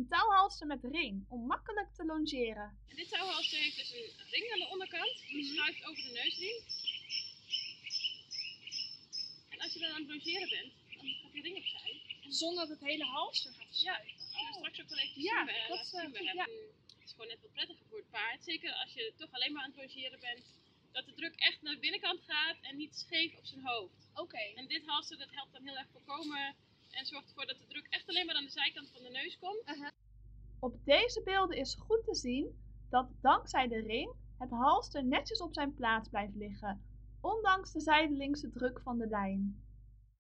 een touwhalster met ring om makkelijk te longeren. En dit touwhalster heeft dus een ring aan de onderkant. Die schuift over de neusring. En als je dan aan het longeren bent, dan gaat die ring opzij. Zonder dat het hele halster gaat schuiven. Zullen we straks ook wel even Ja, zien. dat zien we goed, hebben. Het is gewoon net wat prettiger voor het paard. Zeker als je toch alleen maar aan het longeren bent. Dat de druk echt naar de binnenkant gaat en niet scheef op zijn hoofd. Oké. En dit halster dat helpt dan heel erg voorkomen en zorgt ervoor dat de druk echt alleen maar aan de zijkant van de neus komt. Op deze beelden is goed te zien dat dankzij de ring het halster netjes op zijn plaats blijft liggen, ondanks de zijdelingse druk van de lijn.